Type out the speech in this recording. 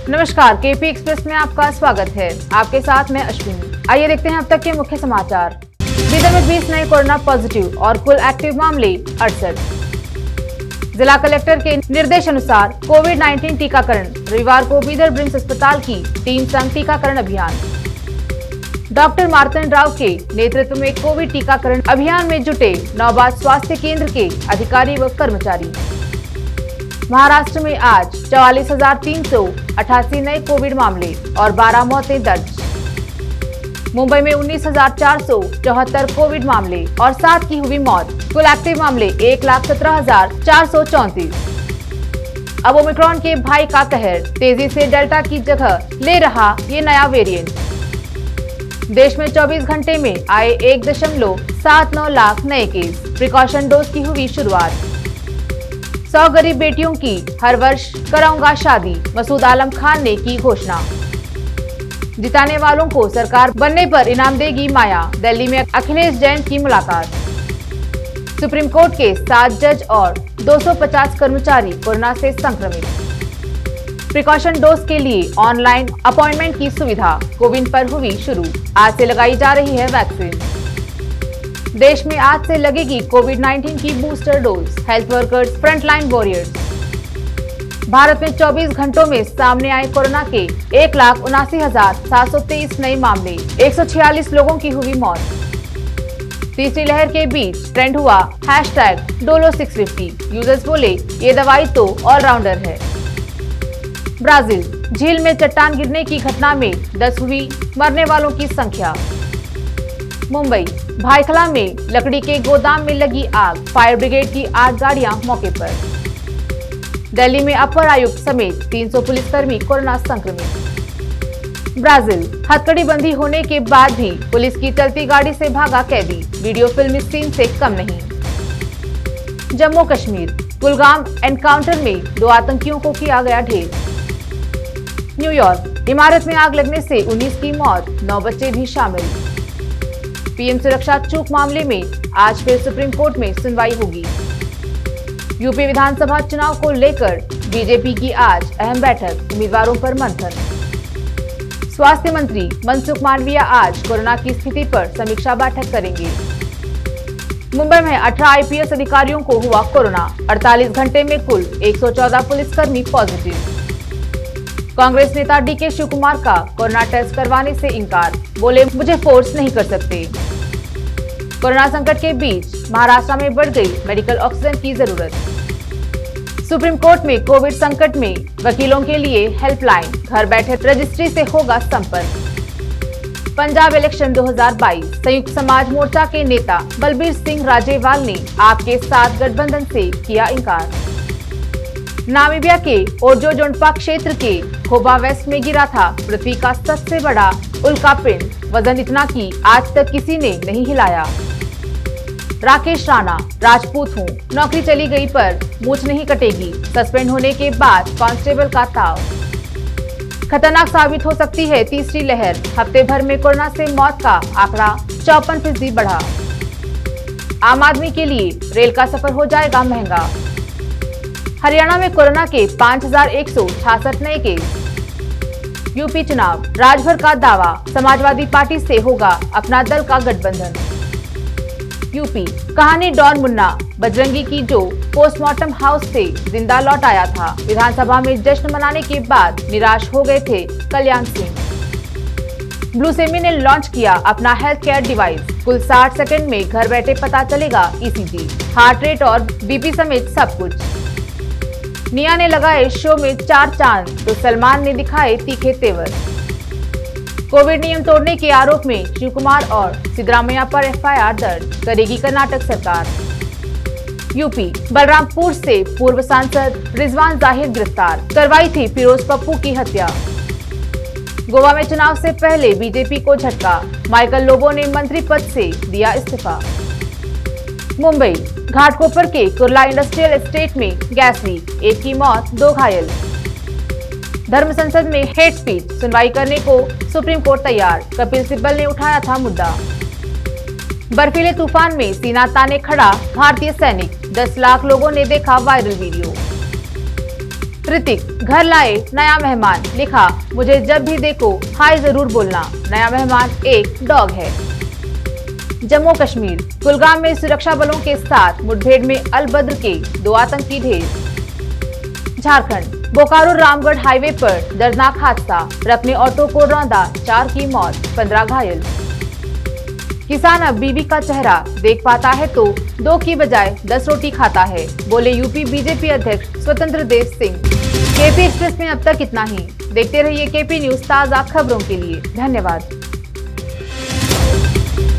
नमस्कार, KP express में आपका स्वागत है। आपके साथ मैं अश्विनी। आइए देखते हैं अब तक के मुख्य समाचार। बीदर में 20 नए कोरोना पॉजिटिव और कुल एक्टिव मामले 68। जिला कलेक्टर के निर्देशानुसार कोविड-19 टीकाकरण। रविवार को बीदर ब्रिम्स अस्पताल की टीम संग टीकाकरण अभियान। डॉक्टर मार्तन राव के नेतृत्व में कोविड टीकाकरण अभियान में जुटे नौबाद स्वास्थ्य केंद्र के अधिकारी व कर्मचारी। महाराष्ट्र में आज 44,388 नए कोविड मामले और 12 मौतें दर्ज। मुंबई में 19,474 कोविड मामले और 7 की हुई मौत। कुल एक्टिव मामले 1,17,434। अब ओमिक्रॉन के भाई का कहर, तेजी से डेल्टा की जगह ले रहा ये नया वेरिएंट। देश में 24 घंटे में आए 1.79 लाख नए केस। प्रिकॉशन डोज की हुई शुरुआत। 100 गरीब बेटियों की हर वर्ष कराऊंगा शादी, मसूद आलम खान ने की घोषणा। जिताने वालों को सरकार बनने पर इनाम देगी माया। दिल्ली में अखिलेश जैन की मुलाकात। सुप्रीम कोर्ट के 7 जज और 250 कर्मचारी कोरोना से संक्रमित। प्रिकॉशन डोज के लिए ऑनलाइन अपॉइंटमेंट की सुविधा कोविन पर हुई शुरू। आज से लगाई जा रही है वैक्सीन। देश में आज से लगेगी कोविड-19 की booster dose. Health workers frontline warriors. Bharat में 24 घंटों में सामने आए कोरोना के 1,79,723 नए मामले। 146 लोगों की हुई मौत। तीसरी लहर के बीच ट्रेंड हुआ #डोलो650। यूजर्स बोले ये दवाई तो ऑलराउंडर है। ब्राजील झील में चट्टान गिरने की घटना में 10 हुई मरने वालों की संख्या। मुंबई भायखला में लकड़ी के गोदाम में लगी आग। फायर ब्रिगेड की 8 गाड़ियां मौके पर। दिल्ली में अपर आयुक्त समेत 300 पुलिसकर्मी कोरोना संक्रमित। ब्राजील हथकड़ी बंदी होने के बाद भी पुलिस की चलती गाड़ी से भागा कैदी। वीडियो फिल्म इस सीन से कम नहीं। जम्मू कश्मीर कुलगाम एनकाउंटर में 2 आतंकियों को किया गया ढेर। न्यूयॉर्क इमारत में आग लगने से 19 की मौत, 9 बच्चे भी शामिल। पीएम सुरक्षा चूक मामले में आज फिर सुप्रीम कोर्ट में सुनवाई होगी। यूपी विधानसभा चुनाव को लेकर बीजेपी की आज अहम बैठक। उम्मीदवारों पर मंथन। स्वास्थ्य मंत्री मनसुख मांडविया आज कोरोना की स्थिति पर समीक्षा बैठक करेंगे। मुंबई में 18 आईपीएस अधिकारियों को हुआ कोरोना। 48 घंटे में कुल 114 पुलिसकर्मी पॉजिटिव। कांग्रेस नेता डीके शिवकुमार का कोरोना टेस्ट करवाने से इनकार। बोले मुझे फोर्स नहीं कर सकते। कोरोना संकट के बीच महाराष्ट्र में बढ़ गई मेडिकल ऑक्सीजन की जरूरत। सुप्रीम कोर्ट में कोविड संकट में वकीलों के लिए हेल्पलाइन। घर बैठे रजिस्ट्री से होगा संपर्क। पंजाब इलेक्शन 2022 संयुक्त समाज मोर्चा के नेता बलबीर सिंह राजेवाल ने आपके साथ गठबंधन से किया इनकार। नामीबिया के ओजो जोंडपा क्षेत्र के खोबा वेस्ट में गिरा था पृथ्वी का सबसे बड़ा उल्कापिंड। वजन इतना कि आज तक किसी ने नहीं हिलाया। राकेश राणा राजपूत हूँ, नौकरी चली गई पर मूछ नहीं कटेगी। सस्पेंड होने के बाद कांस्टेबल का ताव। खतरनाक साबित हो सकती है तीसरी लहर। हफ्ते भर में कोरोना से मौत का आंकड़ा 54% बढ़ा। आम आदमी के लिए रेल का सफर हो जाएगा महंगा। हरियाणा में कोरोना के 5,166 नए केस। यूपी चुनाव राजभर का दावा। समाजवादी पार्टी से होगा अपना दल का गठबंधन। यूपी कहानी डॉन मुन्ना बजरंगी की जो पोस्टमार्टम हाउस से जिंदा लौट आया था। विधानसभा में जश्न मनाने के बाद निराश हो गए थे कल्याण सिंह। ब्लूसेमी ने लॉन्च किया अपना हेल्थ केयर डिवाइस। कुल 60 सेकंड में घर बैठे पता चलेगा ईसीजी, हार्ट रेट और बीपी समेत सब कुछ। निया ने लगाए शो में 4 चांद तो सलमान ने दिखाए तीखे तेवर। कोविड नियम तोड़ने के आरोप में शिवकुमार और सिद्धरामैया पर एफआईआर दर्ज करेगी कर्नाटक सरकार। यूपी बलरामपुर से पूर्व सांसद रिजवान जाहिर गिरफ्तार। करवाई थी फिरोज पप्पू की हत्या। गोवा में चुनाव से पहले बीजेपी को झटका। माइकल लोबो ने मंत्री पद से दिया इस्तीफा। मुंबई घाटकोपर के कुर्ला इंडस्ट्रियल एस्टेट में गैस लीक, 1 की मौत, 2 घायल। धर्म संसद में हेट स्पीच सुनवाई करने को सुप्रीम कोर्ट तैयार। कपिल सिब्बल ने उठाया था मुद्दा। बर्फीले तूफान में सीना ताने खड़ा भारतीय सैनिक। 10 लाख लोगों ने देखा वायरल वीडियो। ऋतिक घर लाए नया मेहमान, लिखा मुझे जब भी देखो हाय जरूर बोलना, नया मेहमान एक डॉग है। जम्मू कश्मीर कुलगाम में सुरक्षा बलों के साथ मुठभेड़ में अल-बद्र के 2 आतंकी ढेर। झारखंड बोकारो रामगढ़ हाईवे पर दर्दनाक हादसा, ट्रक ने ऑटो को रौंदा, 4 की मौत, 15 घायल। किसान अब बीवी का चेहरा देख पाता है तो 2 की बजाय 10 रोटी खाता है, बोले यूपी बीजेपी अध्यक्ष स्वतंत्र देव सिंह। केपी एक्सप्रेस में अब तक इतना ही। देखते रहिए केपी न्यूज, ताजा खबरों के लिए। धन्यवाद।